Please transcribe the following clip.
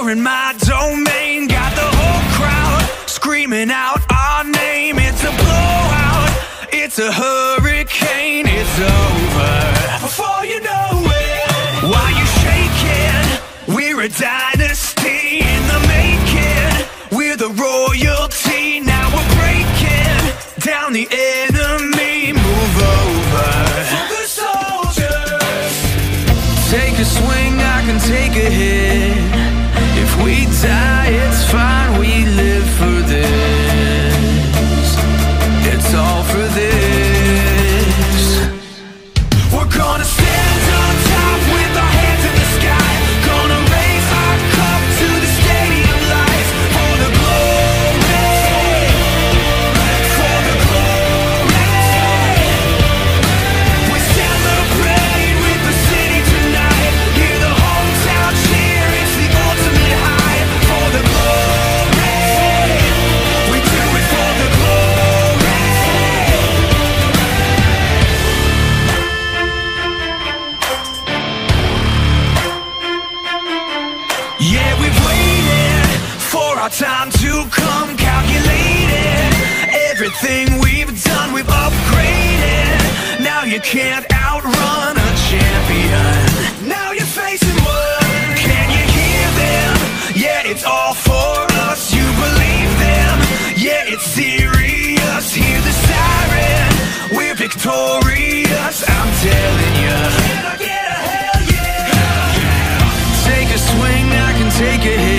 You're in my domain, got the whole crowd screaming out our name. It's a blowout, it's a hurricane, it's over before you know it. Why you shaking? We're a dynasty in the making. We're the royalty, now we're breaking down the enemy. Move over for the soldiers. Take a swing, I can take a hit. If we die, it's fine, we live for this. It's all for this. We're gonna stand on top with our hands in the sky. Gonna raise our cup to the stadium lights. For the glory, for the glory. We celebrate with the city tonight. Hear the hometown cheer, it's the ultimate high. For the glory, we do it for the glory. Yeah, we've waited for our time to come, calculated everything we've done, we've upgraded. Now you can't outrun a champion. Now you're facing one. Can you hear them? Yeah, it's all for us. You believe them? Yeah, it's serious. Hear the siren. We're victorious, I'm telling you. Can I get a hell yeah? Take a swing, I can take a hit.